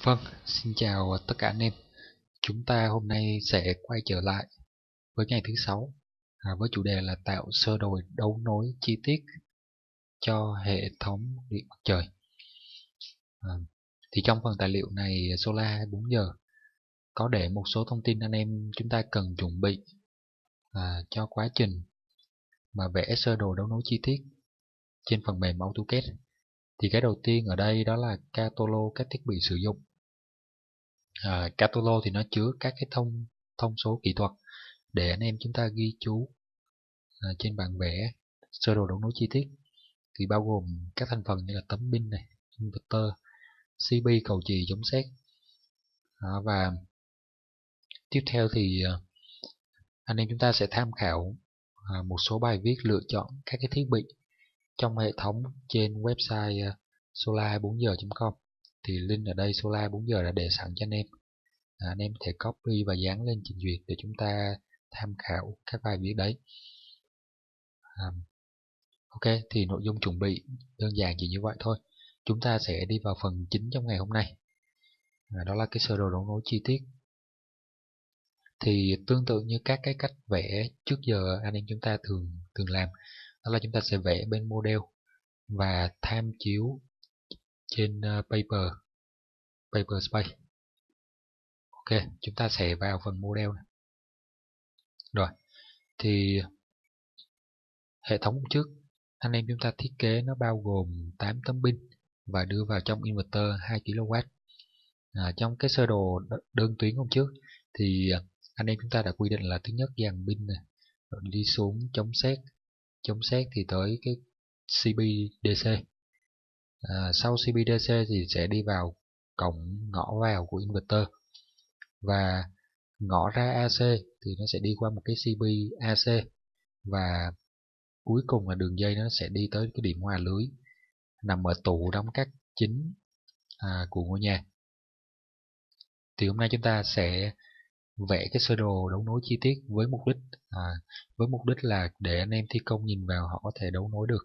Vâng, xin chào tất cả anh em. Chúng ta hôm nay sẽ quay trở lại với ngày thứ sáu với chủ đề là tạo sơ đồ đấu nối chi tiết cho hệ thống điện mặt trời. À, thì trong phần tài liệu này Solar 24 giờ có để một số thông tin anh em chúng ta cần chuẩn bị cho quá trình mà vẽ sơ đồ đấu nối chi tiết trên phần mềm AutoCAD. Thì cái đầu tiên ở đây đó là catalog các thiết bị sử dụng. Catalog thì nó chứa các cái thông số kỹ thuật để anh em chúng ta ghi chú trên bảng vẽ sơ đồ đấu nối chi tiết, thì bao gồm các thành phần như là tấm pin này, inverter, CP, cầu chì, chống sét. Và tiếp theo thì anh em chúng ta sẽ tham khảo một số bài viết lựa chọn các cái thiết bị trong hệ thống trên website solar24giờ.com. thì link ở đây Solar 4 giờ đã để sẵn cho anh em. Anh em có thể copy và dán lên trình duyệt để chúng ta tham khảo các bài viết đấy. Ok, thì nội dung chuẩn bị đơn giản chỉ như vậy thôi. Chúng ta sẽ đi vào phần chính trong ngày hôm nay. Đó là cái sơ đồ đấu nối chi tiết. Thì tương tự như các cái cách vẽ trước giờ anh em chúng ta thường làm, đó là chúng ta sẽ vẽ bên model và tham chiếu trên paper space. Ok, chúng ta sẽ vào phần model này. Rồi, thì hệ thống trước anh em chúng ta thiết kế nó bao gồm 8 tấm pin và đưa vào trong inverter 2 kW. Trong cái sơ đồ đơn tuyến hôm trước thì anh em chúng ta đã quy định là thứ nhất dàn pin này, rồi đi xuống chống sét thì tới cái CPDC. Sau CPDC thì sẽ đi vào cổng ngõ vào của inverter, và ngõ ra AC thì nó sẽ đi qua một cái CP AC, và cuối cùng là đường dây nó sẽ đi tới cái điểm hòa lưới nằm ở tủ đóng cắt chính của ngôi nhà. Thì hôm nay chúng ta sẽ vẽ cái sơ đồ đấu nối chi tiết với mục đích là để anh em thi công nhìn vào họ có thể đấu nối được.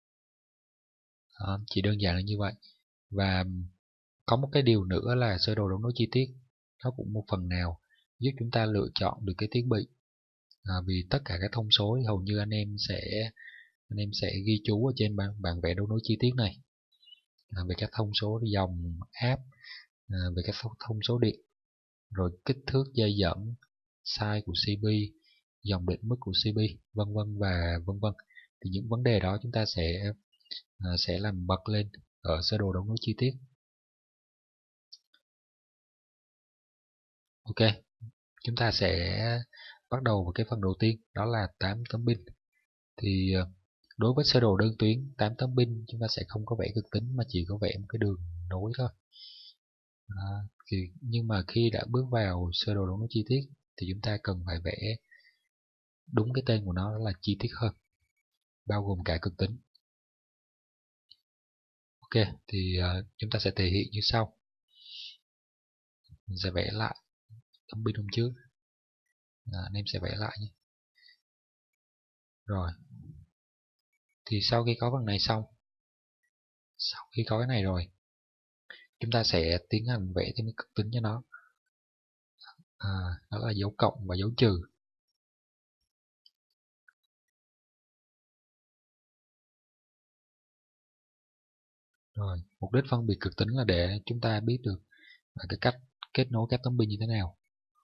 Chỉ đơn giản là như vậy. Và có một cái điều nữa là sơ đồ đấu nối chi tiết nó cũng một phần nào giúp chúng ta lựa chọn được cái thiết bị. Vì tất cả các thông số thì hầu như anh em sẽ ghi chú ở trên bảng vẽ đấu nối chi tiết này, về các thông số dòng áp, về các thông số điện, rồi kích thước dây dẫn, size của CP, dòng định mức của CP, vân vân và vân vân. Thì những vấn đề đó chúng ta sẽ làm bật lên ở sơ đồ đấu nối chi tiết. Ok, chúng ta sẽ bắt đầu với cái phần đầu tiên, đó là 8 tấm pin. Thì đối với sơ đồ đơn tuyến 8 tấm pin chúng ta sẽ không có vẽ cực tính mà chỉ có vẽ một cái đường nối thôi. Nhưng mà khi đã bước vào sơ đồ đấu nối chi tiết thì chúng ta cần phải vẽ đúng cái tên của nó, đó là chi tiết hơn, bao gồm cả cực tính. Ok, thì chúng ta sẽ thể hiện như sau. Mình sẽ vẽ lại tấm pin hôm trước. Anh em sẽ vẽ lại nhé. Rồi, thì sau khi có phần này xong, sau khi có cái này rồi, chúng ta sẽ tiến hành vẽ thêm cái cực tính cho nó. Đó là dấu cộng và dấu trừ. Rồi, mục đích phân biệt cực tính là để chúng ta biết được cái cách kết nối các tấm pin như thế nào.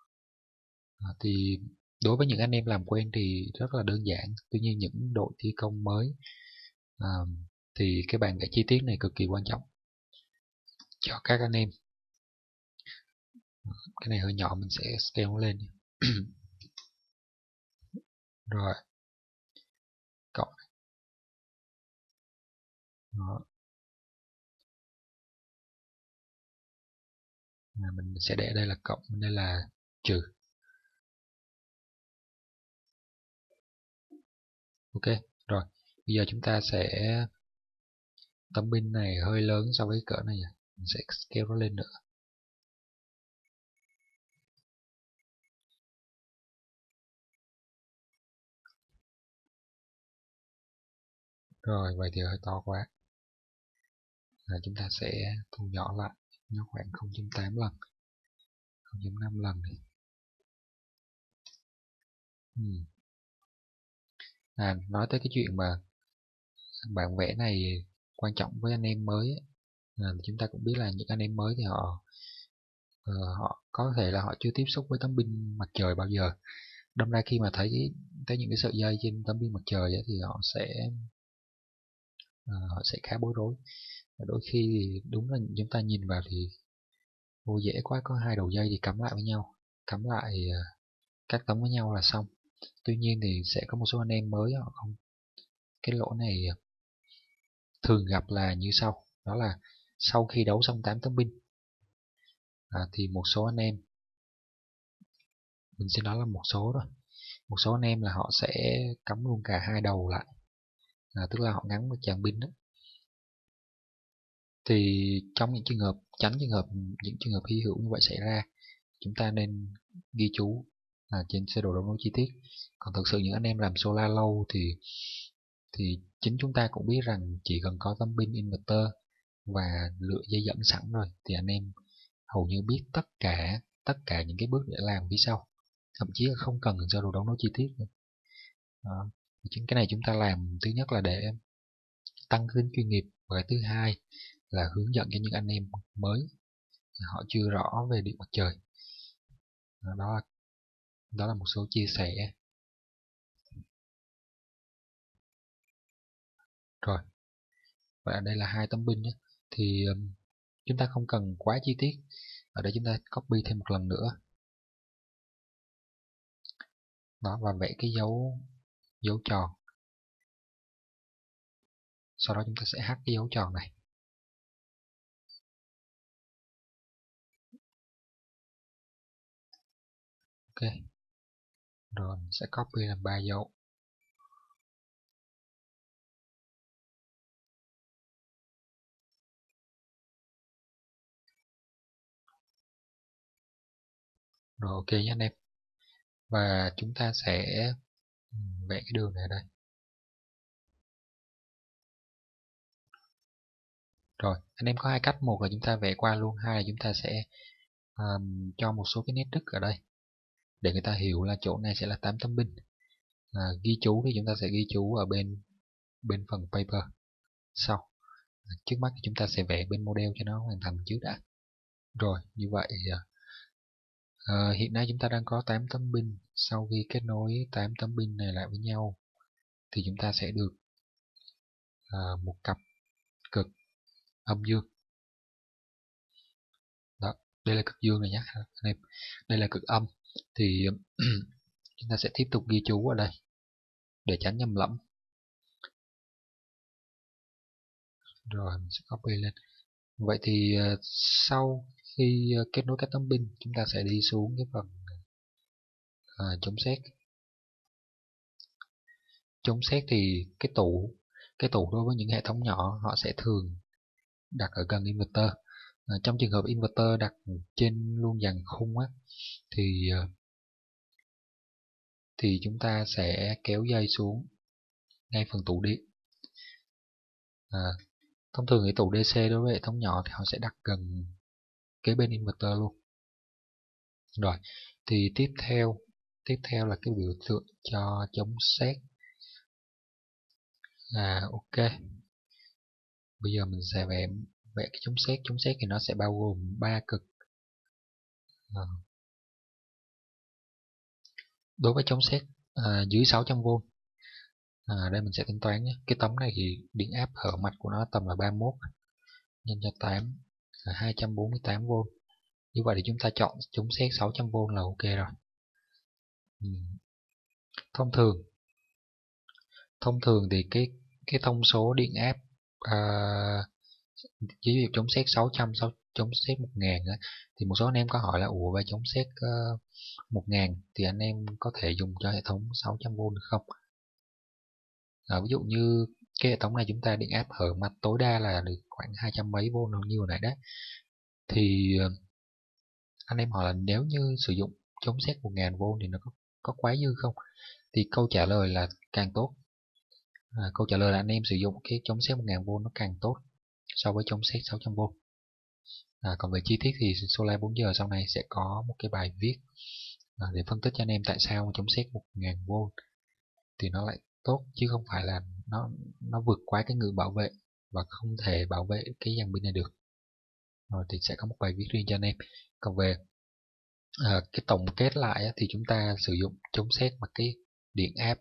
Thì đối với những anh em làm quen thì rất là đơn giản. Tuy nhiên những đội thi công mới thì cái bản vẽ chi tiết này cực kỳ quan trọng cho các anh em. Cái này hơi nhỏ, mình sẽ scale nó lên. Rồi, cộng đó. Mình sẽ để đây là cộng, đây là trừ. Ok, rồi bây giờ chúng ta sẽ, tấm pin này hơi lớn so với cỡ này, mình sẽ scale nó lên nữa. Rồi, vậy thì hơi to quá. Chúng ta sẽ thu nhỏ lại. nó khoảng 0.8 lần, 0.5 lần đi. Nói tới cái chuyện mà bản vẽ này quan trọng với anh em mới ấy, chúng ta cũng biết là những anh em mới thì họ có thể là họ chưa tiếp xúc với tấm pin mặt trời bao giờ. Đâm ra khi mà thấy những cái sợi dây trên tấm pin mặt trời ấy, thì họ sẽ khá bối rối. Và đôi khi thì đúng là chúng ta nhìn vào thì vô dễ quá, có hai đầu dây thì cắm lại với nhau, cắm lại các tấm với nhau là xong. Tuy nhiên thì sẽ có một số anh em mới họ không, cái lỗi này thường gặp là như sau, đó là sau khi đấu xong 8 tấm pin thì một số anh em, mình sẽ nói là một số thôi, một số anh em là họ sẽ cắm luôn cả hai đầu lại, tức là họ gắn một tràng pin đó. Thì trong những trường hợp, tránh những trường hợp hy hữu như vậy xảy ra, chúng ta nên ghi chú trên sơ đồ đấu nối chi tiết. Còn thực sự những anh em làm solar lâu thì chính chúng ta cũng biết rằng chỉ cần có tấm pin inverter và lựa dây dẫn sẵn rồi thì anh em hầu như biết tất cả những cái bước để làm phía sau, thậm chí là không cần sơ đồ đấu nối chi tiết nữa. Đó. Chính cái này chúng ta làm thứ nhất là để tăng tính chuyên nghiệp, và cái thứ hai là hướng dẫn cho những anh em mới họ chưa rõ về điện mặt trời. Đó là một số chia sẻ. Rồi, và đây là hai tấm pin nhé. Thì chúng ta không cần quá chi tiết. Ở đây chúng ta copy thêm một lần nữa. Đó, và vẽ cái dấu tròn. Sau đó chúng ta sẽ hack cái dấu tròn này. Ok. Rồi mình sẽ copy làm 3 dấu. Rồi ok nhé anh em. Và chúng ta sẽ vẽ cái đường này ở đây. Rồi, anh em có hai cách, một là chúng ta vẽ qua luôn, hai là chúng ta sẽ cho một số cái nét đứt ở đây để người ta hiểu là chỗ này sẽ là 8 tấm pin. Ghi chú thì chúng ta sẽ ghi chú ở bên phần paper sau. Trước mắt thì chúng ta sẽ vẽ bên model cho nó hoàn thành trước đã. Rồi, như vậy hiện nay chúng ta đang có 8 tấm pin. Sau khi kết nối 8 tấm pin này lại với nhau thì chúng ta sẽ được một cặp cực âm dương. Đó, đây là cực dương này nhé anh em. Đây là cực âm. Thì chúng ta sẽ tiếp tục ghi chú ở đây để tránh nhầm lẫn. Rồi mình sẽ copy lên. Vậy thì sau khi kết nối các tấm pin, chúng ta sẽ đi xuống cái phần chống sét. Chống sét thì cái tủ đối với những hệ thống nhỏ họ sẽ thường đặt ở gần inverter. Trong trường hợp inverter đặt trên luôn dàn khung á, thì chúng ta sẽ kéo dây xuống ngay phần tủ điện. Thông thường cái tủ DC đối với hệ thống nhỏ thì họ sẽ đặt gần kế bên inverter luôn. Rồi, thì tiếp theo là cái biểu tượng cho chống sét. Ok. Bây giờ mình sẽ vẽ cái chống sét. Chống sét thì nó sẽ bao gồm 3 cực. Đối với chống sét dưới 600V, đây mình sẽ tính toán nhé. Cái tấm này thì điện áp hở mạch của nó tầm là 31 nhân cho 8 là 248V. Như vậy thì chúng ta chọn chống sét 600V là ok rồi. Thông thường thì cái thông số điện áp ví dụ chống sét 600, chống sét 1000 á, thì một số anh em có hỏi là ủa về chống sét 1000 thì anh em có thể dùng cho hệ thống 600V được không? Ví dụ như cái hệ thống này chúng ta điện áp hở mạch tối đa là được khoảng 200 mấy V như hồi nãy đấy. Thì anh em hỏi là nếu như sử dụng chống sét 1000V thì nó có quá dư không? Thì câu trả lời là càng tốt. Câu trả lời là anh em sử dụng cái chống sét 1000V nó càng tốt so với chống sét 600V. Còn về chi tiết thì Solar 4 giờ sau này sẽ có một cái bài viết để phân tích cho anh em tại sao chống sét 1000V thì nó lại tốt, chứ không phải là nó vượt quá cái ngưỡng bảo vệ và không thể bảo vệ cái dàn pin này được. Rồi thì sẽ có một bài viết riêng cho anh em. Còn về cái tổng kết lại thì chúng ta sử dụng chống sét bằng cái điện áp.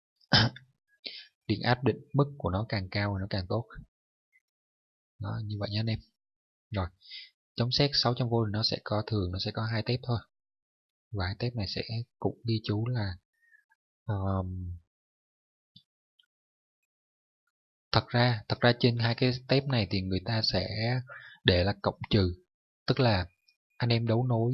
Điện áp định mức của nó càng cao thì nó càng tốt. Đó, như vậy nhé anh em. Rồi, chống sét 600V thì nó sẽ có 2 tép thôi. Và 2 tép này sẽ cũng ghi chú là thật ra trên 2 cái tép này thì người ta sẽ để là cộng trừ, tức là anh em đấu nối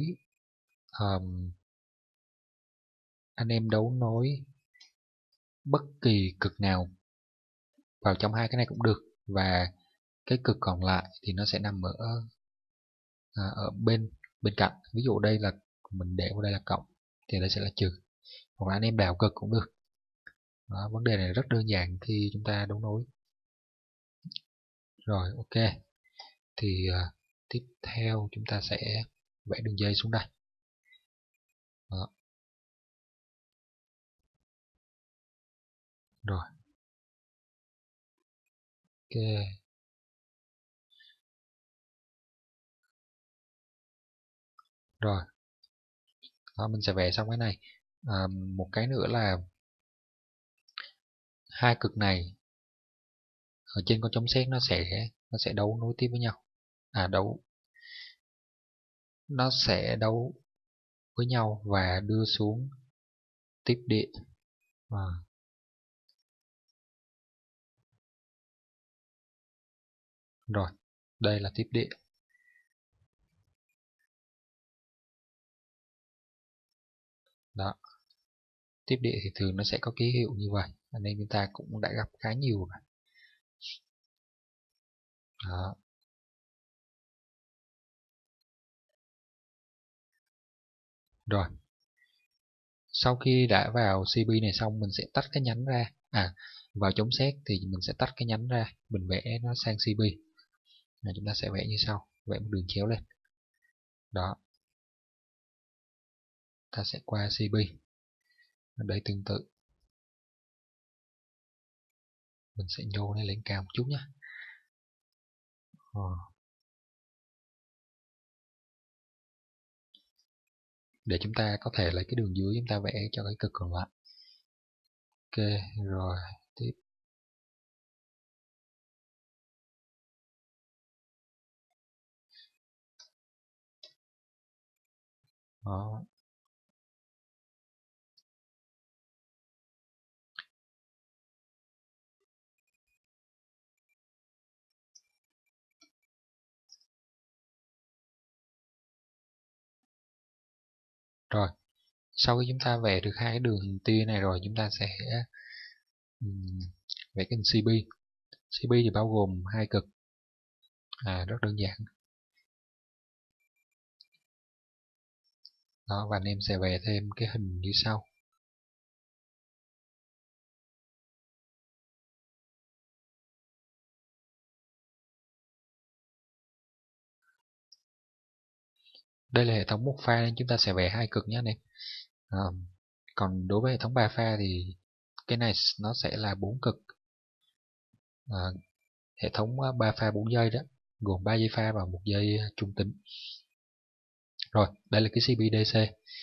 bất kỳ cực nào vào trong 2 cái này cũng được, và cái cực còn lại thì nó sẽ nằm ở bên cạnh. Ví dụ đây là mình để vào đây là cộng thì đây sẽ là trừ, hoặc là anh em đảo cực cũng được. Đó, vấn đề này rất đơn giản khi chúng ta đấu nối. Rồi, ok. Thì tiếp theo chúng ta sẽ vẽ đường dây xuống đây. Đó. Rồi, ok. Rồi, đó, mình sẽ vẽ xong cái này. Một cái nữa là hai cực này ở trên con chống sét nó sẽ đấu nối tiếp với nhau. Nó sẽ đấu với nhau và đưa xuống tiếp điện. Rồi, đây là tiếp điện. Đó. Tiếp điện thì thường nó sẽ có ký hiệu như vậy, nên chúng ta cũng đã gặp khá nhiều rồi. Đó. Rồi, sau khi đã vào CP này xong mình sẽ tách cái nhánh ra. Vào chống sét thì mình sẽ tách cái nhánh ra, mình vẽ nó sang CP. Chúng ta sẽ vẽ như sau, vẽ một đường chéo lên. Đó, ta sẽ qua CP. Ở đây tương tự, mình sẽ nhô nó lên cao một chút nhé. Để chúng ta có thể lấy cái đường dưới chúng ta vẽ cho cái cực còn lại. Ok, rồi tiếp. Đó. Rồi, sau khi chúng ta vẽ được hai cái đường tia này rồi, chúng ta sẽ vẽ cái hình CP. CP thì bao gồm hai cực. Rất đơn giản. Đó, và anh em sẽ vẽ thêm cái hình như sau. Đây là hệ thống một pha nên chúng ta sẽ vẽ hai cực nhé anh em. Còn đối với hệ thống 3 pha thì cái này nó sẽ là 4 cực. Hệ thống 3 pha 4 dây đó, gồm 3 dây pha và một dây trung tính. Rồi, đây là cái CPDC.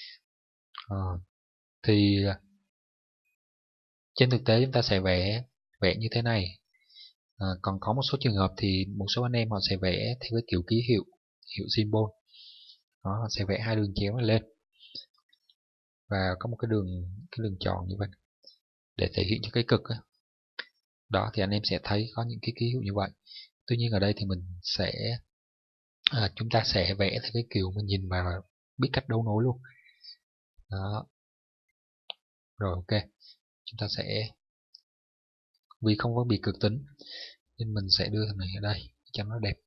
Thì trên thực tế chúng ta sẽ vẽ như thế này. Còn có một số trường hợp thì một số anh em họ sẽ vẽ theo cái kiểu ký hiệu symbol. Đó, họ sẽ vẽ hai đường chéo này lên và có một cái đường tròn như vậy để thể hiện cho cái cực đó. Đó thì anh em sẽ thấy có những cái ký hiệu như vậy. Tuy nhiên ở đây thì chúng ta sẽ vẽ theo cái kiểu mình nhìn vào biết cách đấu nối luôn. Đó. Rồi, ok. Chúng ta sẽ, vì không có bị cực tính nên mình sẽ đưa thằng này ở đây cho nó đẹp.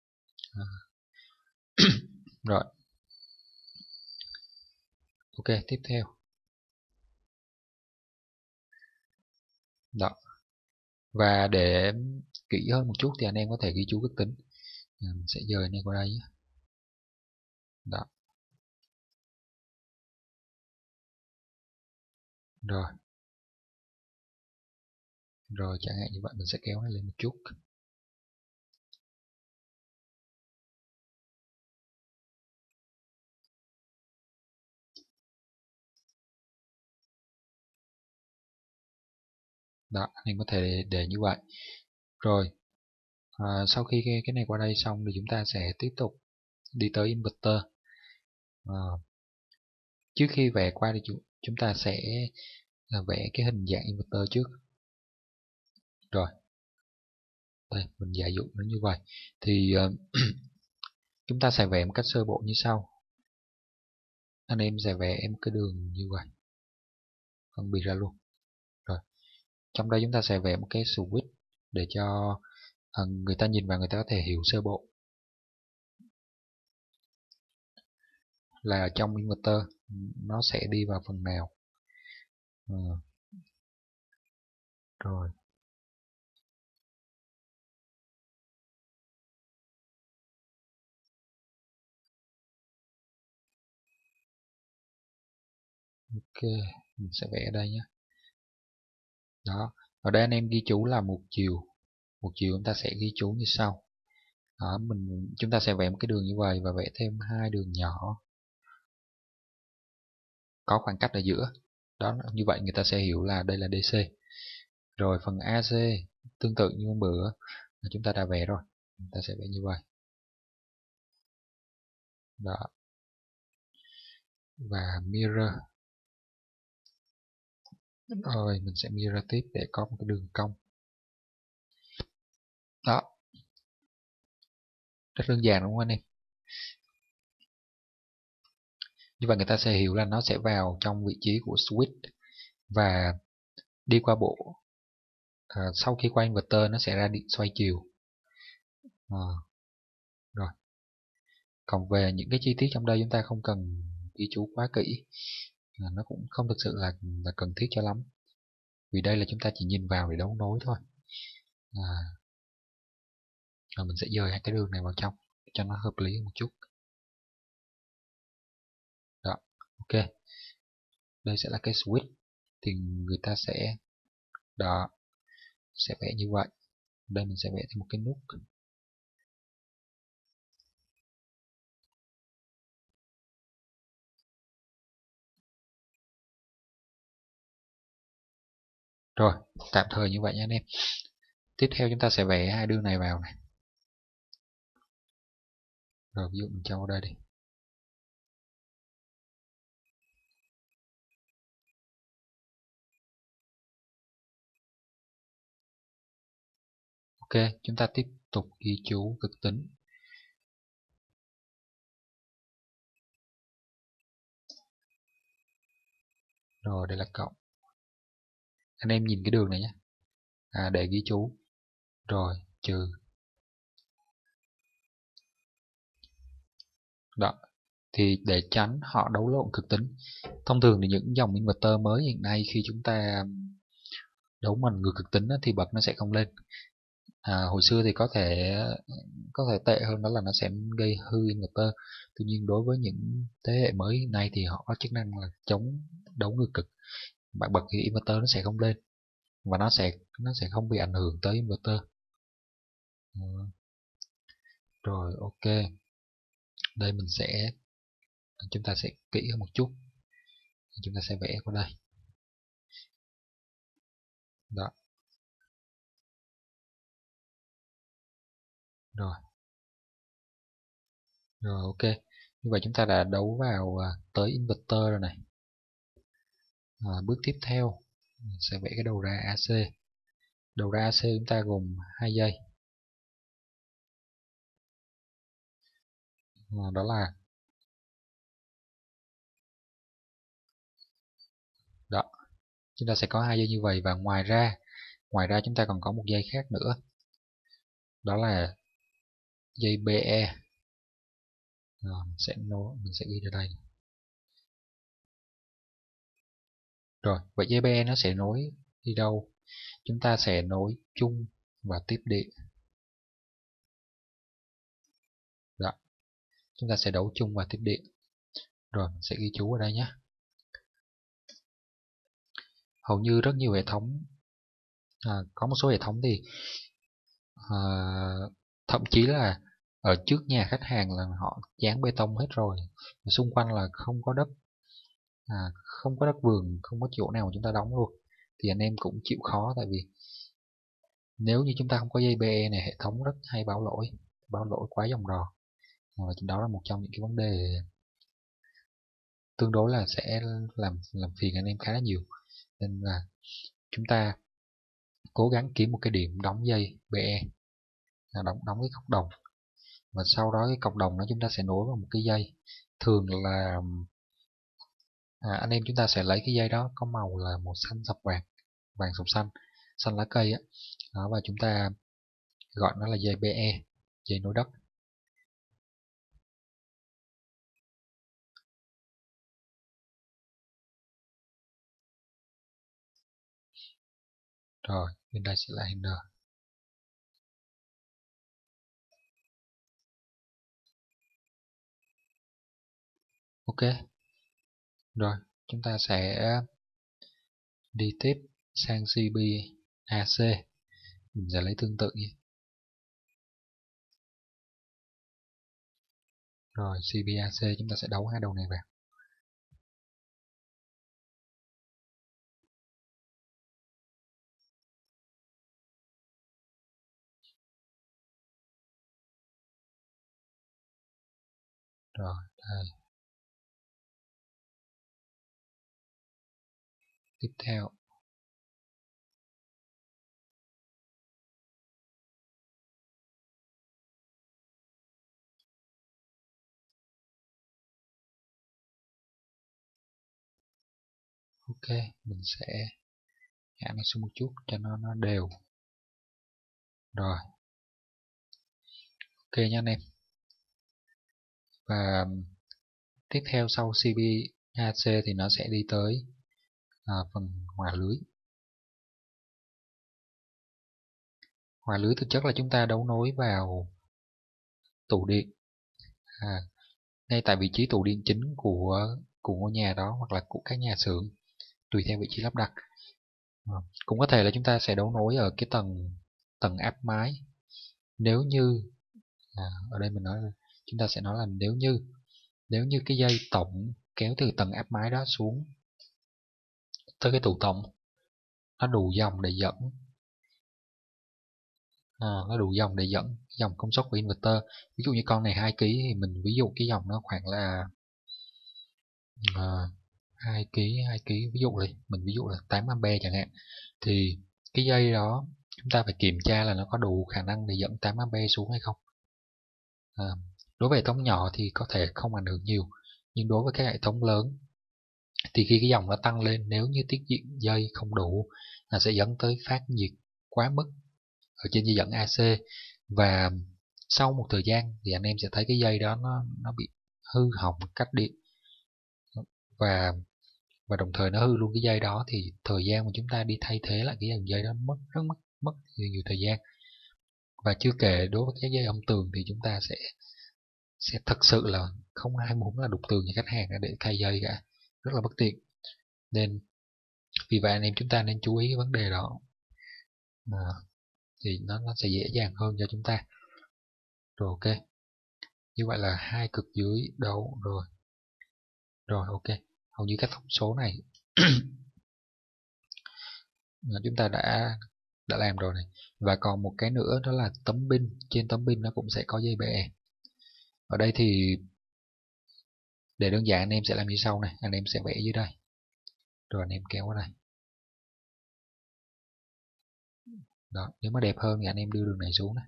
Rồi, ok, tiếp theo. Đó. Và để kỹ hơn một chút thì anh em có thể ghi chú cực tính. Mình sẽ dời này qua đây nhé. Đó. Rồi chẳng hạn như vậy, mình sẽ kéo nó lên một chút. Đó, anh có thể để như vậy. Rồi, sau khi cái này qua đây xong thì chúng ta sẽ tiếp tục đi tới inverter. Trước khi vẽ qua thì chúng ta sẽ vẽ cái hình dạng inverter trước. Rồi, đây mình giả dụ nó như vậy. Thì chúng ta sẽ vẽ một cách sơ bộ như sau. Anh em sẽ vẽ em cái đường như vậy, phân biệt ra luôn. Rồi, trong đây chúng ta sẽ vẽ một cái switch để cho người ta nhìn vào, người ta có thể hiểu sơ bộ là trong inverter nó sẽ đi vào phần nào. Rồi, ok, mình sẽ vẽ ở đây nhé. Đó, ở đây anh em ghi chú là một chiều. Một chiều chúng ta sẽ ghi chú như sau. Đó, chúng ta sẽ vẽ một cái đường như vậy và vẽ thêm hai đường nhỏ có khoảng cách ở giữa. Đó, như vậy người ta sẽ hiểu là đây là DC. Rồi phần AC tương tự như hôm bữa chúng ta đã vẽ rồi, chúng ta sẽ vẽ như vậy. Đó. Và mirror. Rồi mình sẽ mirror tiếp để có một cái đường cong. Đó. Rất đơn giản đúng không anh em? Như vậy người ta sẽ hiểu là nó sẽ vào trong vị trí của switch và đi qua bộ. Sau khi qua inverter nó sẽ ra điện xoay chiều. Rồi. Còn về những cái chi tiết trong đây chúng ta không cần ghi chú quá kỹ. Nó cũng không thực sự là cần thiết cho lắm. Vì đây là chúng ta chỉ nhìn vào để đấu nối thôi. Rồi mình sẽ dời hai cái đường này vào trong cho nó hợp lý một chút. Đó, ok. Đây sẽ là cái switch. Thì người ta sẽ sẽ vẽ như vậy. Đây mình sẽ vẽ thêm một cái nút. Rồi, tạm thời như vậy nhé anh em. Tiếp theo chúng ta sẽ vẽ hai đường này vào này. Rồi ví dụ mình cho vào đây đi. Ok, chúng ta tiếp tục ghi chú cực tính. Rồi đây là cộng. Anh em nhìn cái đường này nhé. Để ghi chú. Rồi, trừ. Đó. Thì để tránh họ đấu lộn cực tính. Thông thường thì những dòng inverter mới hiện nay khi chúng ta đấu mình ngược cực tính thì bật nó sẽ không lên. Hồi xưa thì có thể tệ hơn, đó là nó sẽ gây hư inverter. Tuy nhiên đối với những thế hệ mới hiện nay thì họ có chức năng là chống đấu ngược cực. Bạn bật thì inverter nó sẽ không lên và nó sẽ không bị ảnh hưởng tới inverter. Rồi ok, đây chúng ta sẽ kỹ hơn một chút. Chúng ta sẽ vẽ qua đây. Đó. Rồi. Rồi ok. Như vậy chúng ta đã đấu vào tới inverter rồi này. Bước tiếp theo mình sẽ vẽ cái đầu ra AC. Đầu ra AC chúng ta gồm 2 dây. Đó là đó. Chúng ta sẽ có 2 dây như vậy và ngoài ra chúng ta còn có một dây khác nữa. Đó là dây BE. Mình sẽ ghi ra đây. Rồi, vậy dây BE nó sẽ nối đi đâu? Chúng ta sẽ nối chung và tiếp điện. chúng ta sẽ đấu chung và tiếp điện. Rồi mình sẽ ghi chú ở đây nhé. Hầu như rất nhiều hệ thống, có một số hệ thống thì thậm chí là ở trước nhà khách hàng là họ dán bê tông hết rồi, xung quanh là không có đất, không có đất vườn, không có chỗ nào mà chúng ta đóng luôn, thì anh em cũng chịu khó. Tại vì nếu như chúng ta không có dây BE này, hệ thống rất hay báo lỗi quá dòng đò. Đó là một trong những cái vấn đề tương đối là sẽ làm phiền anh em khá là nhiều. Nên là chúng ta cố gắng kiếm một cái điểm đóng dây BE, đóng cái cọc đồng, và sau đó cái cọc đồng đó chúng ta sẽ nối vào một cái dây. Thường là anh em chúng ta sẽ lấy cái dây đó có màu là màu xanh sọc vàng, vàng sọc xanh, xanh lá cây á, và chúng ta gọi nó là dây BE, dây nối đất. Rồi bên đây sẽ là header. Ok, rồi chúng ta sẽ đi tiếp sang CBAC. Mình sẽ lấy tương tự nhé. Rồi CBAC chúng ta sẽ đấu hai đầu này vào. Rồi đây. Tiếp theo ok, mình sẽ hạ nó xuống một chút cho nó đều. Rồi ok nha anh em. Và tiếp theo sau CBAC thì nó sẽ đi tới phần hòa lưới. Hòa lưới thực chất là chúng ta đấu nối vào tủ điện, ngay tại vị trí tủ điện chính của ngôi nhà đó, hoặc là của các nhà xưởng, tùy theo vị trí lắp đặt. Cũng có thể là chúng ta sẽ đấu nối ở cái tầng áp mái. Nếu như ở đây chúng ta sẽ nói là nếu như cái dây tổng kéo từ tầng áp mái đó xuống tới cái tủ tổng, nó đủ dòng để dẫn dòng công suất của inverter. Ví dụ như con này 2 kg thì mình ví dụ cái dòng nó khoảng là 2 kg, ví dụ mình ví dụ là 8 ampe chẳng hạn, thì cái dây đó chúng ta phải kiểm tra là nó có đủ khả năng để dẫn 8 ampe xuống hay không. Đối với hệ thống nhỏ thì có thể không ảnh hưởng nhiều, nhưng đối với các hệ thống lớn thì khi cái dòng nó tăng lên, nếu như tiết diện dây không đủ là sẽ dẫn tới phát nhiệt quá mức ở trên dây dẫn AC, và sau một thời gian thì anh em sẽ thấy cái dây đó nó bị hư hỏng cắt điện, và đồng thời nó hư luôn cái dây đó, thì thời gian mà chúng ta đi thay thế lại cái dây đó mất nhiều thời gian. Và chưa kể đối với cái dây âm tường thì chúng ta sẽ thật sự là không ai muốn là đục tường cho khách hàng để thay dây cả, rất là bất tiện. Nên vì vậy anh em chúng ta nên chú ý cái vấn đề đó, thì nó sẽ dễ dàng hơn cho chúng ta. Rồi ok, như vậy là hai cực dưới đấu rồi ok, hầu như các thông số này chúng ta đã làm rồi này. Và còn một cái nữa đó là tấm pin, trên tấm pin nó cũng sẽ có dây BE. Ở đây thì để đơn giản anh em sẽ làm như sau này, anh em sẽ vẽ dưới đây, rồi anh em kéo qua đây. Đó, nếu mà đẹp hơn thì anh em đưa đường này xuống này.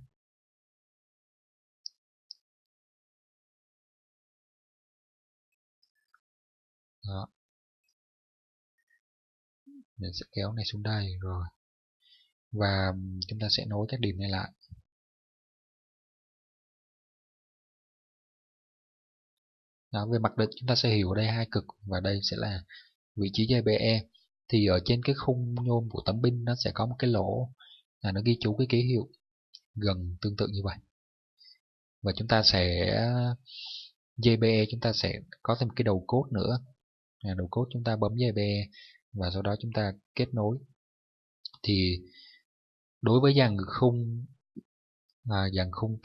Đó, mình sẽ kéo này xuống đây rồi, và chúng ta sẽ nối các điểm này lại. Đó, về mặt định chúng ta sẽ hiểu ở đây hai cực, và đây sẽ là vị trí dây BE. Thì ở trên cái khung nhôm của tấm pin nó sẽ có một cái lỗ là nó ghi chú cái ký hiệu gần tương tự như vậy, và chúng ta sẽ JPE chúng ta sẽ có thêm cái đầu code nữa. Đầu code chúng ta bấm JPE và sau đó chúng ta kết nối. Thì đối với dàn khung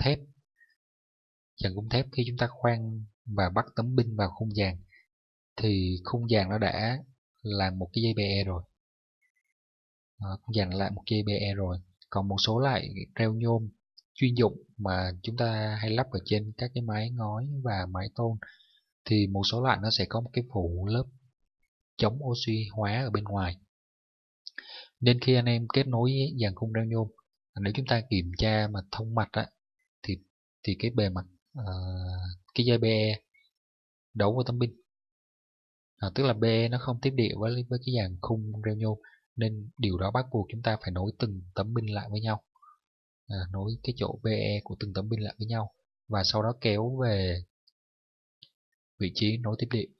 thép khi chúng ta khoan và bắt tấm pin vào khung dàn thì khung dàn nó đã làm một cái JPE rồi. Khung dàn lại một JPE rồi. Còn một số lại reo nhôm chuyên dụng mà chúng ta hay lắp ở trên các cái mái ngói và mái tôn thì một số loại nó sẽ có một cái phủ lớp chống oxy hóa ở bên ngoài. Nên khi anh em kết nối dàn khung reo nhôm, nếu chúng ta kiểm tra mà thông mạch á, thì cái bề mặt cái dây BE đấu với tấm pin, tức là BE nó không tiếp điện với cái dàn khung reo nhôm, nên điều đó bắt buộc chúng ta phải nối từng tấm pin lại với nhau, nối cái chỗ BE của từng tấm pin lại với nhau và sau đó kéo về vị trí nối tiếp điện.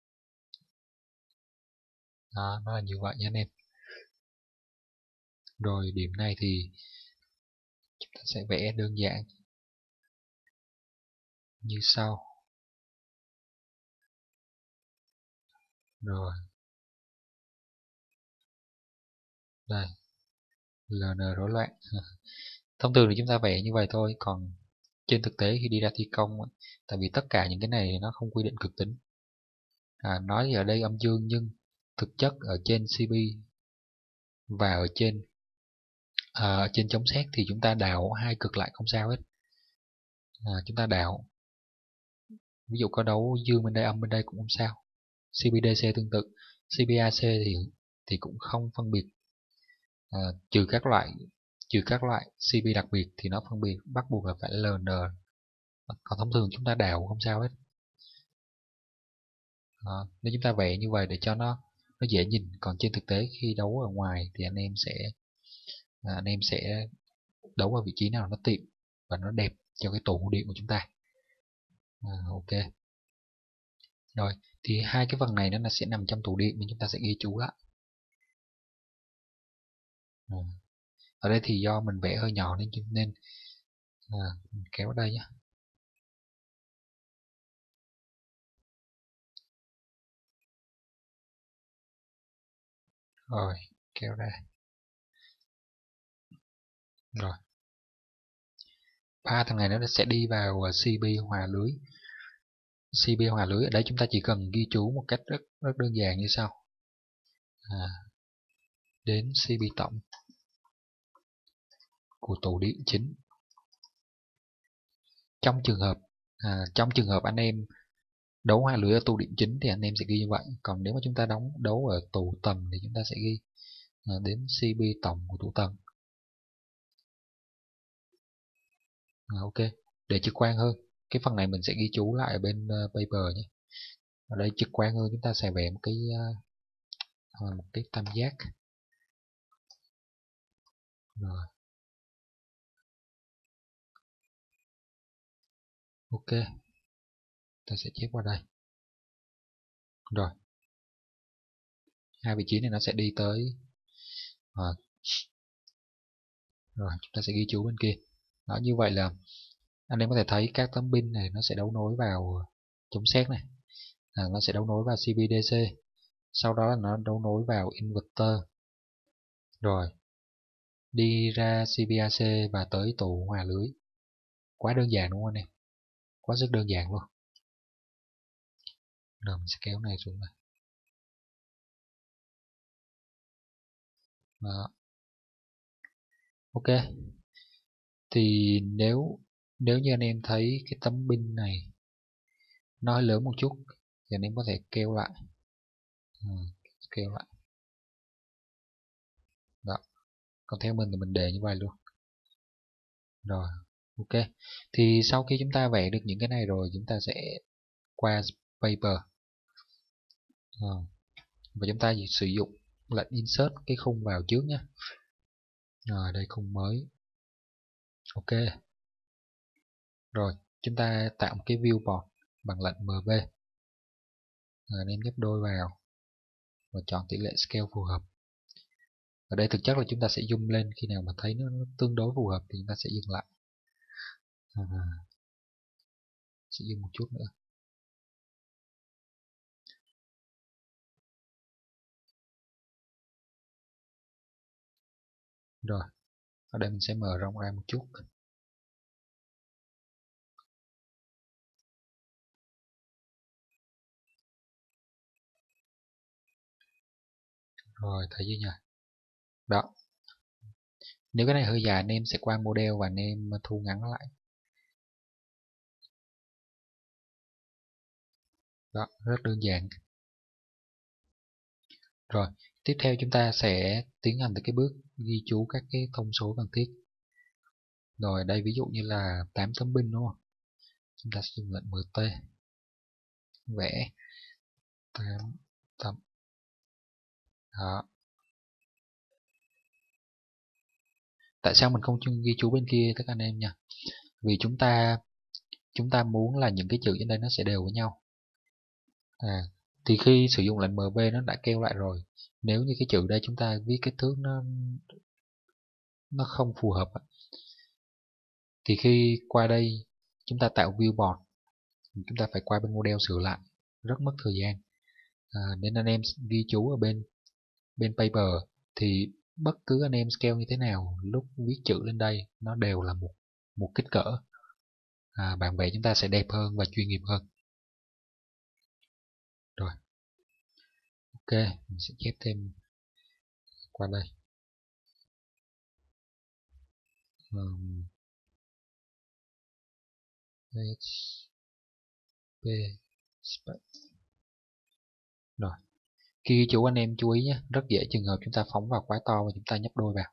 Nó là như vậy nha anh em. Rồi điểm này thì chúng ta sẽ vẽ đơn giản như sau. Rồi đây, LN rối loạn. Thông thường thì chúng ta vẽ như vậy thôi, còn trên thực tế khi đi ra thi công, tại vì tất cả những cái này nó không quy định cực tính. Nói ở đây âm dương nhưng thực chất ở trên CP và ở trên chống sét thì chúng ta đảo hai cực lại không sao hết. Chúng ta đảo, ví dụ có đấu dương bên đây âm bên đây cũng không sao. CPDC tương tự, CPAC thì cũng không phân biệt, trừ các loại CP đặc biệt thì nó phân biệt bắt buộc là phải LN, còn thông thường chúng ta đảo không sao hết. Nếu chúng ta vẽ như vậy để cho nó dễ nhìn, còn trên thực tế khi đấu ở ngoài thì anh em sẽ đấu ở vị trí nào nó tiện và nó đẹp cho cái tổ nguồn điện của chúng ta. Ok. Rồi thì hai cái phần này nó sẽ nằm trong tủ điện, nhưng chúng ta sẽ ghi chú lại. Ở đây thì do mình vẽ hơi nhỏ nên mình kéo đây nhé. Rồi kéo ra. Rồi ba thằng này nó sẽ đi vào CP hòa lưới. CP hòa lưới ở đây chúng ta chỉ cần ghi chú một cách rất đơn giản như sau. Đến CP tổng của tủ điện chính. Trong trường hợp anh em đấu hòa lưới ở tủ điện chính thì anh em sẽ ghi như vậy, còn nếu mà chúng ta đấu ở tủ tầng thì chúng ta sẽ ghi đến CP tổng của tủ tầng. Ok, để trực quan hơn, cái phần này mình sẽ ghi chú lại ở bên paper nhé. Ở đây trực quan hơn, chúng ta sẽ vẽ một cái tam giác. Rồi ok, ta sẽ chép qua đây. Rồi hai vị trí này nó sẽ đi tới, rồi chúng ta sẽ ghi chú bên kia. Đó, như vậy là anh em có thể thấy các tấm pin này nó sẽ đấu nối vào chống sét này, nó sẽ đấu nối vào CPDC, sau đó là nó đấu nối vào inverter, rồi đi ra CPAC và tới tủ hòa lưới. Quá đơn giản đúng không anh em? Quá sức đơn giản luôn. Rồi mình sẽ kéo này xuống này. Đó. Ok. Thì nếu như anh em thấy cái tấm pin này nó hơi lớn một chút thì anh em có thể kêu lại. Kêu lại. Đó. Còn theo mình thì mình để như vậy luôn. Rồi, ok. Thì sau khi chúng ta vẽ được những cái này rồi, chúng ta sẽ qua paper. Và chúng ta sử dụng lệnh insert cái khung vào trước nhé. Rồi, đây khung mới. Ok. Rồi, chúng ta tạo một cái viewport bằng lệnh MV. Rồi, anh em nhấp đôi vào và chọn tỷ lệ scale phù hợp. Ở đây thực chất là chúng ta sẽ zoom lên, khi nào mà thấy nó tương đối phù hợp thì chúng ta sẽ dừng lại. Sẽ dừng một chút nữa. Rồi, ở đây mình sẽ mở rộng ra một chút. Rồi, thấy chưa nhỉ? Đó. Nếu cái này hơi dài, anh em sẽ qua model và anh em thu ngắn nó lại. Đó, rất đơn giản. Rồi, tiếp theo chúng ta sẽ tiến hành tới cái bước ghi chú các cái thông số cần thiết. Rồi, đây ví dụ như là 8 tấm pin đúng không? Chúng ta sẽ dùng lệnh MT, vẽ 8 tấm. Đó. Tại sao mình không ghi chú bên kia các anh em nha? Vì chúng ta muốn là những cái chữ trên đây nó sẽ đều với nhau. Thì khi sử dụng lệnh MB nó đã kêu lại rồi. Nếu như cái chữ đây chúng ta viết kích thước nó không phù hợp, thì khi qua đây chúng ta tạo viewport, chúng ta phải qua bên model sửa lại, rất mất thời gian. Nên anh em ghi chú ở bên paper thì bất cứ anh em scale như thế nào, lúc viết chữ lên đây nó đều là một kích cỡ. Bản vẽ chúng ta sẽ đẹp hơn và chuyên nghiệp hơn. Rồi, ok, mình sẽ chép thêm qua đây. Rồi, khi ghi chú anh em chú ý nhé, rất dễ trường hợp chúng ta phóng vào quá to và chúng ta nhấp đôi vào.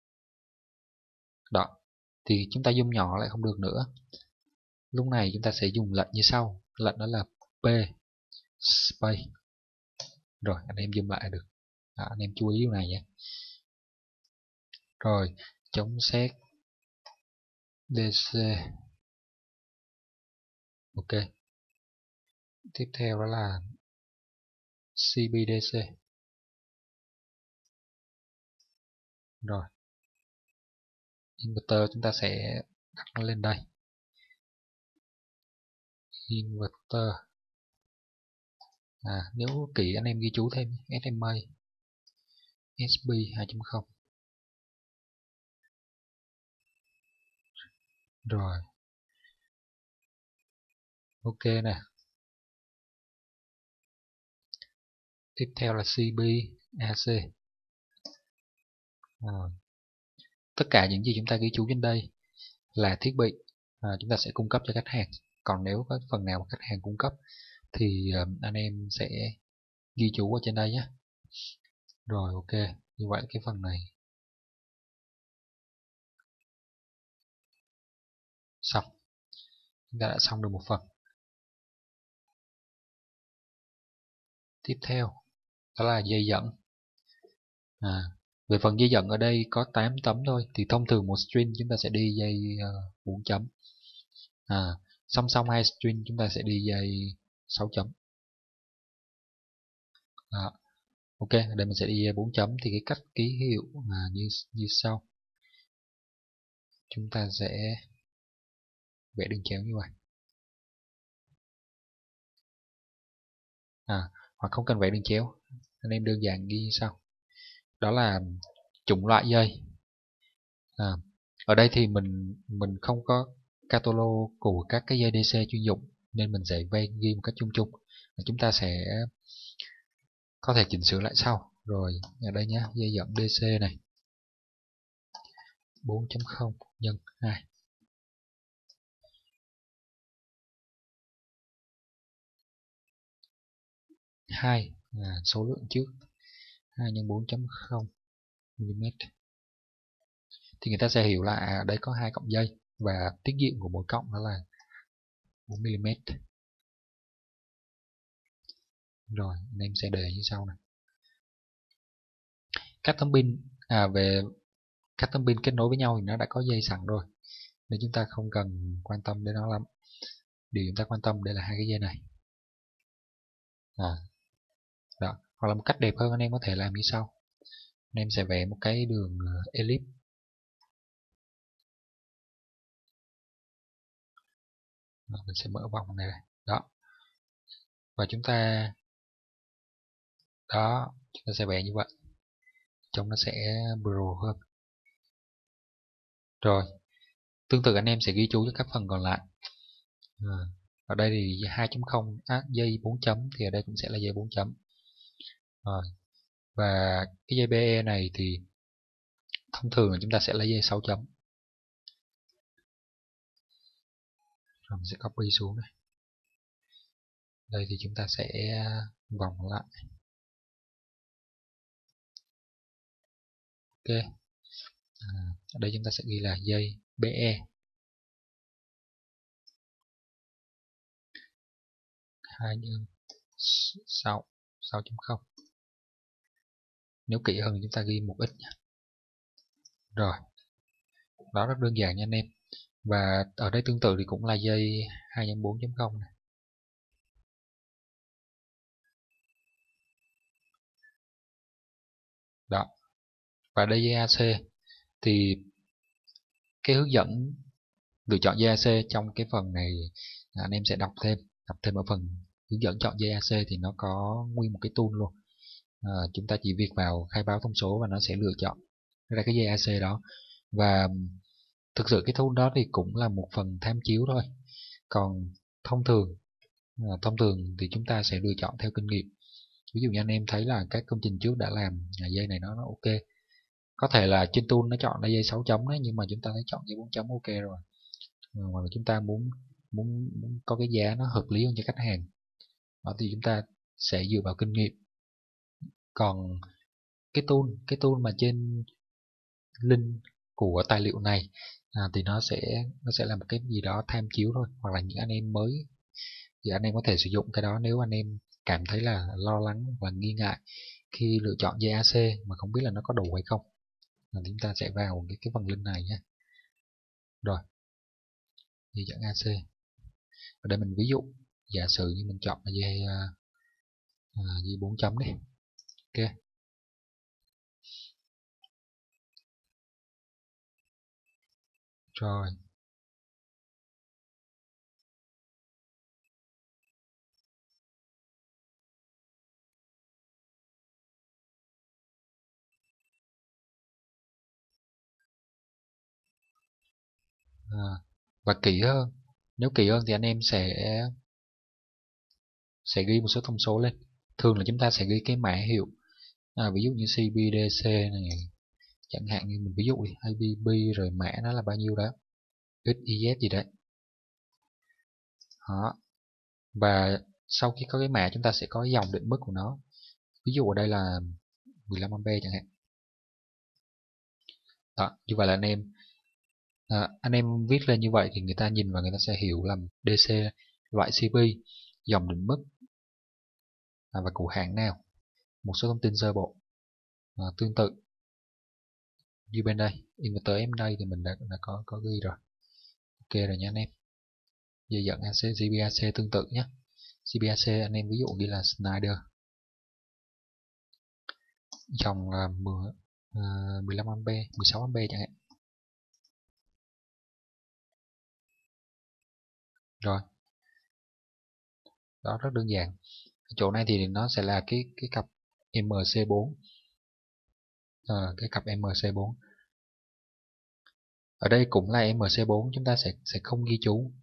Đó, thì chúng ta zoom nhỏ lại không được nữa. Lúc này chúng ta sẽ dùng lệnh như sau, lệnh đó là P space. Rồi, anh em zoom lại được. Anh em chú ý điều này nhé. Rồi, chống xét DC. Ok. Tiếp theo đó là CBDC. Rồi, inverter chúng ta sẽ đặt nó lên đây. Inverter. Nếu kỹ anh em ghi chú thêm SMA SB 2.0. Rồi, ok nè. Tiếp theo là CBAC. Tất cả những gì chúng ta ghi chú trên đây là thiết bị chúng ta sẽ cung cấp cho khách hàng. Còn nếu có phần nào mà khách hàng cung cấp thì anh em sẽ ghi chú ở trên đây nhé. Rồi, ok, như vậy cái phần này xong. Chúng ta đã xong được một phần. Tiếp theo đó là dây dẫn. Về phần dây dẫn ở đây có 8 tấm thôi, thì thông thường một string chúng ta sẽ đi dây 4 chấm. Song song hai string chúng ta sẽ đi dây 6 chấm. Ok, ở đây mình sẽ đi dây 4 chấm, thì cái cách ký hiệu như sau. Chúng ta sẽ vẽ đường chéo như vậy. Hoặc không cần vẽ đường chéo, anh em đơn giản ghi như sau. Đó là chủng loại dây. Ở đây thì mình không có catalog của các cái dây DC chuyên dụng, nên mình sẽ ghi một cách chung chung. Chúng ta sẽ có thể chỉnh sửa lại sau. Rồi, ở đây nhé, dây dẫn DC này 4.0 nhân 2. 2 là số lượng trước, 2 nhân 4.0 mm. Thì người ta sẽ hiểu là ở đây có 2 cọng dây và tiết diện của mỗi cọng đó là 4 mm. Rồi, anh em sẽ để như sau này. Các tấm pin về các tấm pin kết nối với nhau thì nó đã có dây sẵn rồi, nên chúng ta không cần quan tâm đến nó lắm. Điều chúng ta quan tâm đây là hai cái dây này. Đó. Hoặc là một cách đẹp hơn anh em có thể làm như sau. Anh em sẽ vẽ một cái đường ellipse. Mình sẽ mở vòng này. Đó. Và chúng ta sẽ vẽ như vậy. Trông nó sẽ pro hơn. Rồi, tương tự anh em sẽ ghi chú cho các phần còn lại. Ở đây thì 2.0 dây 4 chấm thì ở đây cũng sẽ là dây 4 chấm. Rồi. Và cái dây BE này thì thông thường là chúng ta sẽ lấy dây 6 chấm. Rồi mình sẽ copy xuống này. Đây thì chúng ta sẽ vòng lại. Ok. Ở đây chúng ta sẽ ghi là dây BE 6.0. Nếu kỹ hơn chúng ta ghi một ít nha. Rồi, đó rất đơn giản nha anh em. Và ở đây tương tự thì cũng là dây 2.4.0 này. Đó. Và đây dây AC thì cái hướng dẫn lựa chọn dây AC trong cái phần này anh em sẽ đọc thêm ở phần hướng dẫn chọn dây AC thì nó có nguyên một cái tool luôn. Chúng ta chỉ việc vào khai báo thông số và nó sẽ lựa chọn ra cái dây AC đó. Và thực sự cái tool đó thì cũng là một phần tham chiếu thôi. Còn thông thường thì chúng ta sẽ lựa chọn theo kinh nghiệm. Ví dụ như anh em thấy là các công trình trước đã làm dây này nó ok. Có thể là trên tool nó chọn là dây 6 chấm đấy, nhưng mà chúng ta thấy chọn dây 4 chấm ok rồi. Hoặc là chúng ta muốn có cái giá nó hợp lý hơn cho khách hàng. Đó thì chúng ta sẽ dựa vào kinh nghiệm. Còn cái tool mà trên link của tài liệu này thì nó sẽ là một cái gì đó tham chiếu thôi, hoặc là những anh em mới thì anh em có thể sử dụng cái đó nếu anh em cảm thấy là lo lắng và nghi ngại khi lựa chọn dây AC mà không biết là nó có đủ hay không. Chúng ta sẽ vào cái phần link này nhé. Rồi, dây dẫn AC. Ở đây mình ví dụ giả sử như mình chọn là dây 4 chấm đi. Ok. Rồi. Và kỹ hơn, nếu kỹ hơn thì anh em sẽ ghi một số thông số lên. Thường là chúng ta sẽ ghi cái mã hiệu, ví dụ như CBDC này chẳng hạn, như mình ví dụ đi, IBB rồi mã nó là bao nhiêu đó, XYZ gì đấy. Đó. Và sau khi có cái mã chúng ta sẽ có dòng định mức của nó. Ví dụ ở đây là 15A chẳng hạn. Đó, như vậy là anh em viết lên như vậy thì người ta nhìn và người ta sẽ hiểu là DC, loại CP, dòng định mức và cụ hãng nào, một số thông tin sơ bộ. Tương tự như bên đây inverter em đây thì mình đã có ghi rồi. Ok rồi nha anh em. Dây dẫn AC, GBAC tương tự nhé. GBAC anh em ví dụ ghi là Schneider, dòng là 15A, 16A chẳng hạn. Rồi, đó rất đơn giản. Chỗ này thì nó sẽ là cái cặp MC4, cái cặp MC4. Ở đây cũng là MC4, chúng ta sẽ không ghi chú,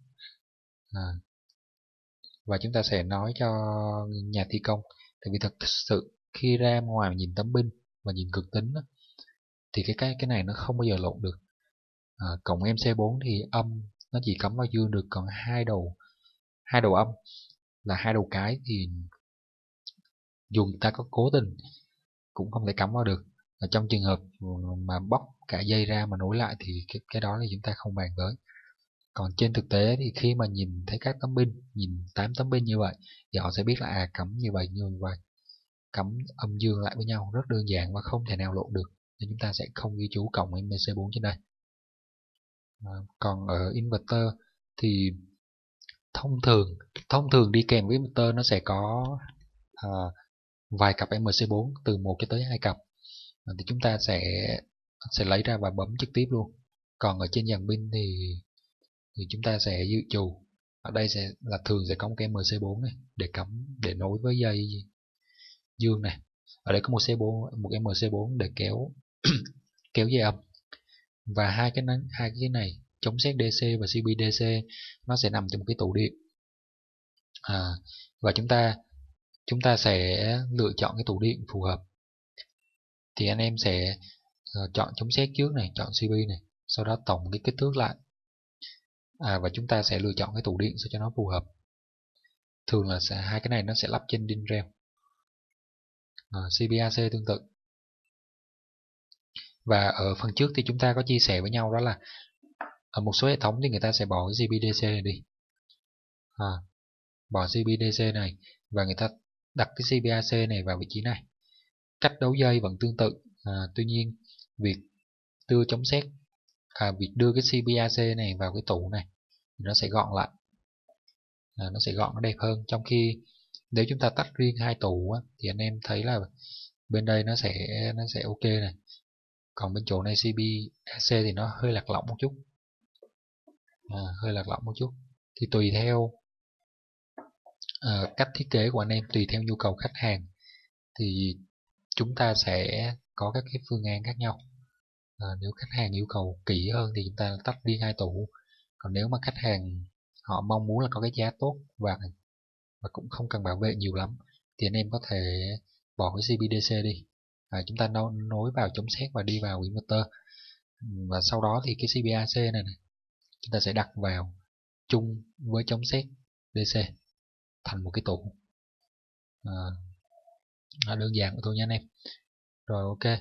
và chúng ta sẽ nói cho nhà thi công. Tại vì thật sự khi ra ngoài nhìn tấm pin và nhìn cực tính đó, thì cái này nó không bao giờ lộn được. Cộng MC4 thì âm nó chỉ cắm vào dương được, còn hai đầu âm là hai đầu cái thì dù người ta có cố tình cũng không thể cắm vào được. Trong trường hợp mà bóc cả dây ra mà nối lại thì cái đó thì chúng ta không bàn tới. Còn trên thực tế thì khi mà nhìn thấy các tấm pin, nhìn 8 tấm pin như vậy thì họ sẽ biết là cắm như vậy, cắm âm dương lại với nhau rất đơn giản và không thể nào lộn được, nên chúng ta sẽ không ghi chú cộng MBC4 trên đây. Còn ở inverter thì thông thường đi kèm với inverter nó sẽ có vài cặp MC4, từ 1 cho tới 2 cặp, thì chúng ta sẽ lấy ra và bấm trực tiếp luôn. Còn ở trên dàn pin thì chúng ta sẽ dự trù. Ở đây thường sẽ có một cái MC4 này để nối với dây dương này. Ở đây có một MC4 để kéo dây âm. Và hai cái này chống sét DC và CBDC nó sẽ nằm trong một cái tủ điện. Và chúng ta sẽ lựa chọn cái tủ điện phù hợp. Thì anh em sẽ chọn chống sét trước này, chọn CB này, sau đó tổng cái kích thước lại. Và chúng ta sẽ lựa chọn cái tủ điện sao cho nó phù hợp. Thường là hai cái này nó sẽ lắp trên DIN rail. CBAC tương tự. Và ở phần trước thì chúng ta có chia sẻ với nhau đó là ở một số hệ thống thì người ta sẽ bỏ cái CBDC này đi. Bỏ CBDC này và người ta đặt cái CBAC này vào vị trí này. Cách đấu dây vẫn tương tự. Tuy nhiên việc đưa chống sét, việc đưa cái CBAC này vào cái tủ này nó sẽ gọn lại. Nó sẽ gọn, nó đẹp hơn. Trong khi nếu chúng ta tách riêng hai tủ thì anh em thấy là bên đây nó sẽ ok này. Còn bên chỗ này CBAC thì nó hơi lạc lõng một chút. Thì tùy theo cách thiết kế của anh em, tùy theo nhu cầu khách hàng thì chúng ta sẽ có các cái phương án khác nhau. Nếu khách hàng yêu cầu kỹ hơn thì chúng ta tách riêng hai tủ. Còn nếu mà khách hàng họ mong muốn là có cái giá tốt và cũng không cần bảo vệ nhiều lắm thì anh em có thể bỏ cái CBDC đi. Chúng ta nối vào chống sét và đi vào inverter. Và sau đó thì cái CBAC này chúng ta sẽ đặt vào chung với chống sét DC thành một cái tủ. Đơn giản thôi nha anh em. Rồi ok.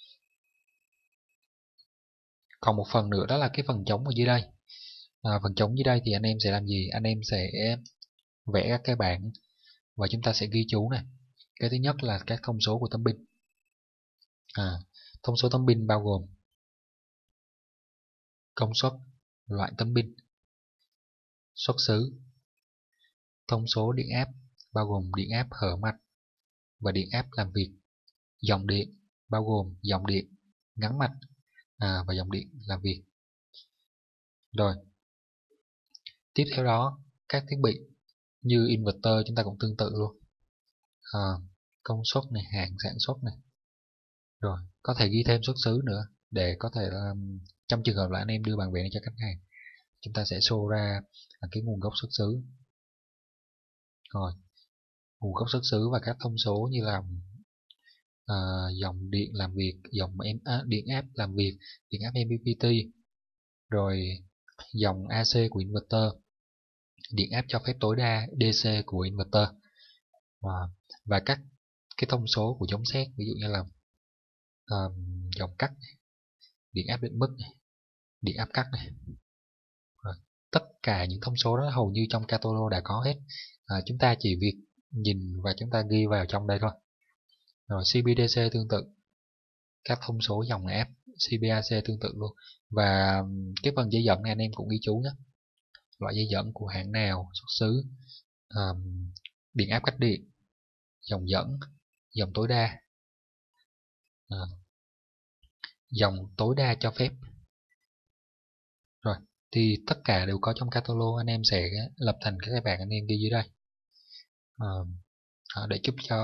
Còn một phần nữa đó là cái phần trống ở dưới đây. Phần trống dưới đây thì anh em sẽ làm gì? Anh em sẽ vẽ các cái bảng và chúng ta sẽ ghi chú này. Cái thứ nhất là các thông số của tấm pin. Thông số tấm pin bao gồm công suất, loại tấm pin, xuất xứ. Thông số điện áp bao gồm điện áp hở mạch và điện áp làm việc. Dòng điện bao gồm dòng điện ngắn mạch và dòng điện làm việc. Rồi, tiếp theo đó các thiết bị như inverter chúng ta cũng tương tự luôn. Công suất này, hạn sản xuất này. Rồi, có thể ghi thêm xuất xứ nữa để có thể là trong trường hợp là anh em đưa bản vẽ này cho khách hàng, chúng ta sẽ show ra cái nguồn gốc xuất xứ. Rồi, nguồn gốc xuất xứ và các thông số như là dòng điện làm việc, điện áp làm việc, điện áp MPPT, rồi dòng AC của inverter, điện áp cho phép tối đa DC của inverter, và các cái thông số của chống sét, ví dụ như là dòng cắt này, điện áp định mức này, điện áp cắt này. Rồi, tất cả những thông số đó hầu như trong catalog đã có hết. Chúng ta chỉ việc nhìn và chúng ta ghi vào trong đây thôi. Rồi CBDC tương tự, các thông số dòng áp CBAC tương tự luôn. Và cái phần dây dẫn này anh em cũng ghi chú nhé. Loại dây dẫn của hãng nào, xuất xứ, điện áp cách điện, dòng dẫn, dòng tối đa, dòng tối đa cho phép. Rồi, thì tất cả đều có trong catalog. Anh em sẽ lập thành các bảng anh em ghi dưới đây để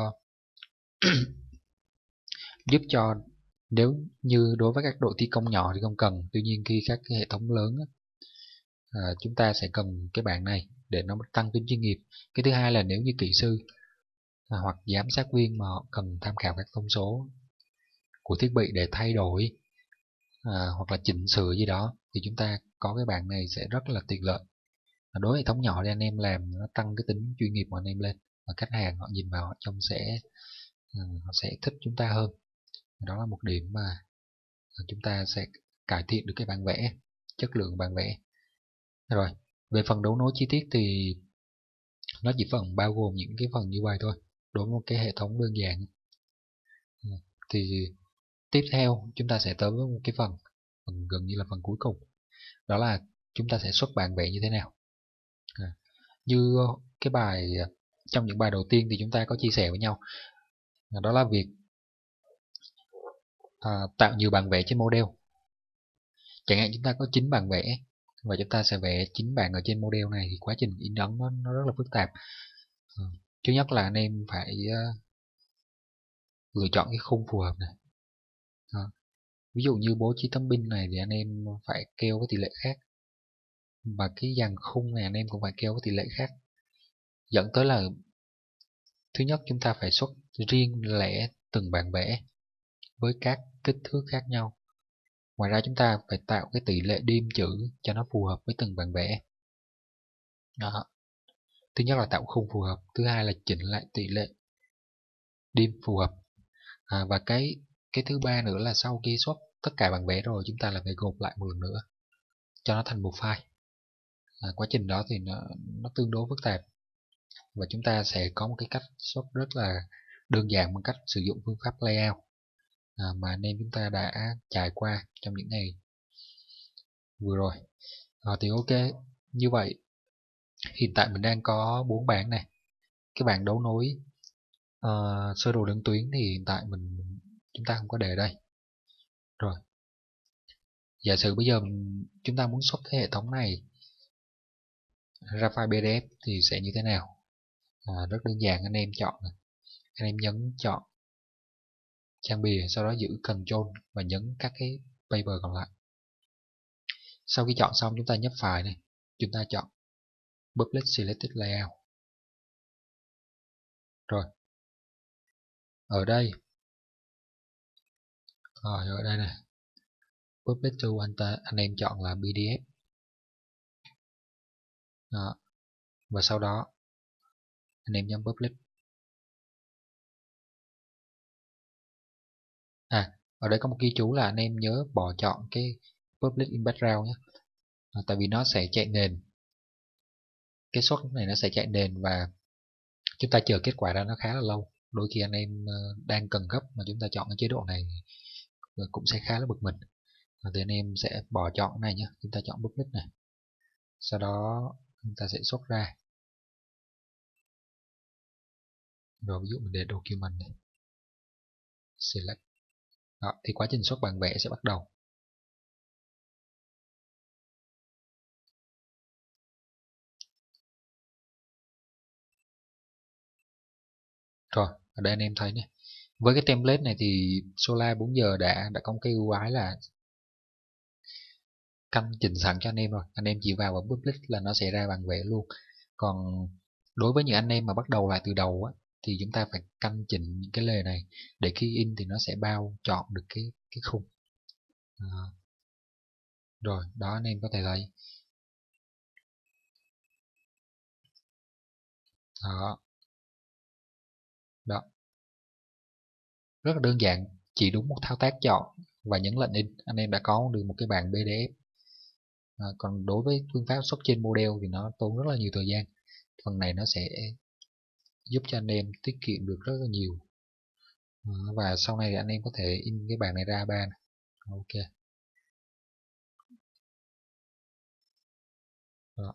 giúp cho nếu như đối với các đội thi công nhỏ thì không cần. Tuy nhiên khi các cái hệ thống lớn chúng ta sẽ cần cái bảng này để nó tăng tính chuyên nghiệp. Cái thứ hai là nếu như kỹ sư hoặc giám sát viên mà họ cần tham khảo các thông số của thiết bị để thay đổi hoặc là chỉnh sửa gì đó thì chúng ta có cái bảng này sẽ rất là tiện lợi. Đối với hệ thống nhỏ thì anh em làm nó tăng cái tính chuyên nghiệp của anh em lên, và khách hàng họ nhìn vào họ trông họ sẽ thích chúng ta hơn. Đó là một điểm mà chúng ta sẽ cải thiện được cái bản vẽ, chất lượng bản vẽ. Rồi, về phần đấu nối chi tiết thì nó chỉ phần bao gồm những cái phần như vậy thôi đối với một cái hệ thống đơn giản. Thì tiếp theo chúng ta sẽ tới với một cái phần gần như là phần cuối cùng, đó là chúng ta sẽ xuất bản vẽ như thế nào. Như cái bài trong những bài đầu tiên thì chúng ta có chia sẻ với nhau, đó là việc tạo nhiều bản vẽ trên model. Chẳng hạn chúng ta có 9 bản vẽ và chúng ta sẽ vẽ 9 bản ở trên model này, thì quá trình in ấn nó rất là phức tạp. Thứ nhất là anh em phải lựa chọn cái khung phù hợp này. Ví dụ như bố trí tấm pin này thì anh em phải kêu cái tỷ lệ khác, và cái dàn khung này anh em cũng phải kêu cái tỷ lệ khác, dẫn tới là thứ nhất chúng ta phải xuất riêng lẻ từng bản vẽ với các kích thước khác nhau. Ngoài ra chúng ta phải tạo cái tỷ lệ dim chữ cho nó phù hợp với từng bản vẽ. Đó. Thứ nhất là tạo khung phù hợp, thứ hai là chỉnh lại tỷ lệ dim phù hợp. Và cái thứ ba nữa là sau khi xuất tất cả bản vẽ rồi, chúng ta là phải gộp lại một lần nữa cho nó thành một file. Quá trình đó thì nó tương đối phức tạp, và chúng ta sẽ có một cái cách xuất rất là đơn giản bằng cách sử dụng phương pháp layout mà anh em chúng ta đã trải qua trong những ngày vừa rồi. Thì ok, như vậy hiện tại mình đang có 4 bảng này. Cái bảng đấu nối sơ đồ đơn tuyến thì hiện tại chúng ta không có để đây. Rồi, giả sử bây giờ chúng ta muốn xuất cái hệ thống này ra file PDF thì sẽ như thế nào? Rất đơn giản, anh em chọn này. Anh em nhấn chọn trang bìa, sau đó giữ Ctrl và nhấn các cái paper còn lại. Sau khi chọn xong chúng ta nhấp file này, chúng ta chọn Public Selected Layout. Rồi, ở đây này, Public to anh em chọn là PDF. Đó. Và sau đó anh em nhấn Public. Ở đây có một ghi chú là anh em nhớ bỏ chọn cái Public in Background nhé. Tại vì nó sẽ chạy nền. Cái xuất này nó sẽ chạy nền và chúng ta chờ kết quả ra nó khá là lâu. Đôi khi anh em đang cần gấp mà chúng ta chọn cái chế độ này cũng sẽ khá là bực mình. Thì anh em sẽ bỏ chọn cái này nhé. Chúng ta chọn Public này. Sau đó chúng ta sẽ xuất ra. Rồi ví dụ mình để document này. Select. Đó, thì quá trình xuất bản vẽ sẽ bắt đầu. Rồi, ở đây anh em thấy này. Với cái template này thì Solar 4 giờ đã có một cái ưu ái là căn chỉnh sẵn cho anh em rồi. Anh em chỉ vào và public là nó sẽ ra bản vẽ luôn. Còn đối với những anh em mà bắt đầu lại từ đầu á, thì chúng ta phải căn chỉnh những cái lề này để khi in thì nó sẽ bao chọn được cái khung. Rồi, đó anh em có thể thấy. Đó. Rất là đơn giản, chỉ đúng một thao tác chọn và nhấn lệnh in, anh em đã có được một cái bản PDF. Còn đối với phương pháp xuất trên model thì nó tốn rất là nhiều thời gian. Phần này nó sẽ giúp cho anh em tiết kiệm được rất là nhiều. Và sau này thì anh em có thể in cái bản này ra A3 này. Ok. Đó.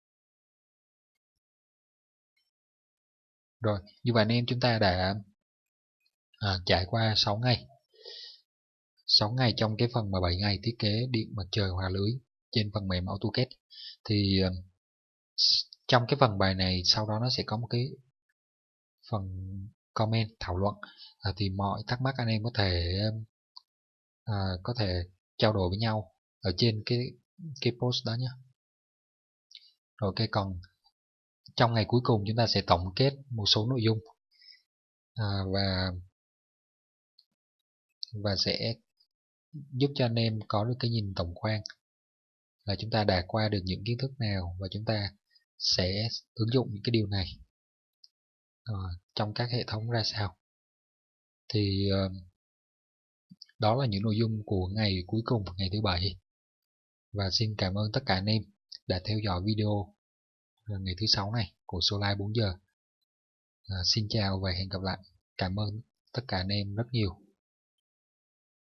Rồi, như vậy anh em chúng ta đã trải qua 6 ngày. 6 ngày trong cái phần mà 7 ngày thiết kế điện mặt trời hòa lưới trên phần mềm AutoCAD. Thì trong cái phần bài này sau đó nó sẽ có một cái phần comment thảo luận. Thì mọi thắc mắc anh em có thể trao đổi với nhau ở trên cái post đó nhé. Rồi ok, còn trong ngày cuối cùng chúng ta sẽ tổng kết một số nội dung và sẽ giúp cho anh em có được cái nhìn tổng quan là chúng ta đã qua được những kiến thức nào và chúng ta sẽ ứng dụng những cái điều này trong các hệ thống ra sao. Thì đó là những nội dung của ngày cuối cùng, ngày thứ 7. Và xin cảm ơn tất cả anh em đã theo dõi video ngày thứ 6 này của Solar 4 giờ. Xin chào và hẹn gặp lại. Cảm ơn tất cả anh em rất nhiều.